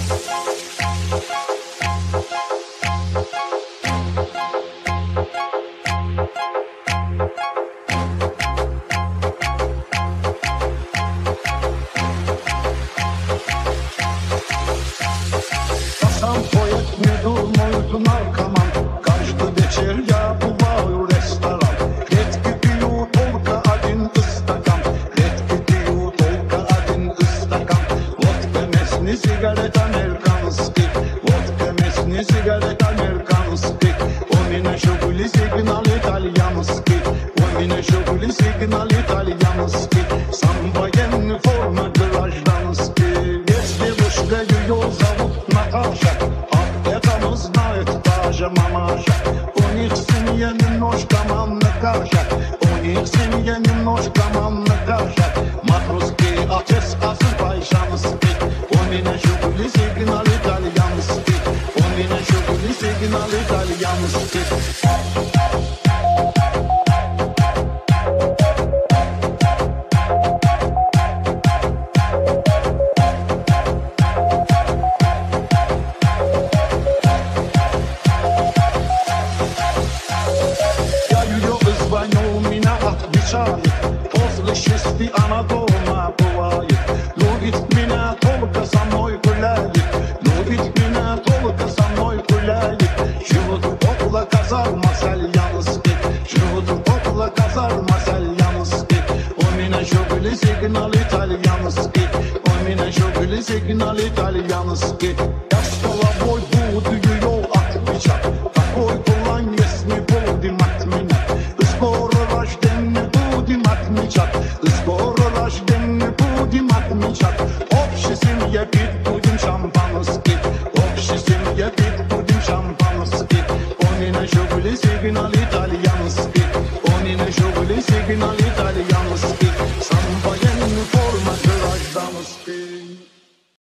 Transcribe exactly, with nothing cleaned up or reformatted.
Сам поет, не думают наркоман. Каждый вечер я бываю в ресторан. Редко пью только один стакан. Редко пью только один стакан. Водка местный, сигарет американский. Водка местный, сигарет американский. У меня еще были сигнал итальянский. У меня еще были сигнал итальянский. Сам военный форма гражданский. Если вышка ее зовут Наташа, об этом знает даже мамаша. У них в семье немножко манна каша. У них в семье немножко манна каша. Матросский отец азербайджанский. У меня еще были сигнал итальянский. У меня еще были сигнал итальянский. После шести она дома бывает. Любит меня, только со мной гуляет. Любит меня, только со мной гуляет. Живут около казарма Сальянских. Живут около казарма Сальянских. У меня еще были сигнал итальянский. У меня еще были сигнал итальянский. Я с головой буду ее отвечать. Какой план, если будем отменять? Скоро рождение будем отмечать. Скоро рождение будем отмечать. Общей семье пить будем шампанский. Общей семье пить будем шампанский. У меня еще были сигналы.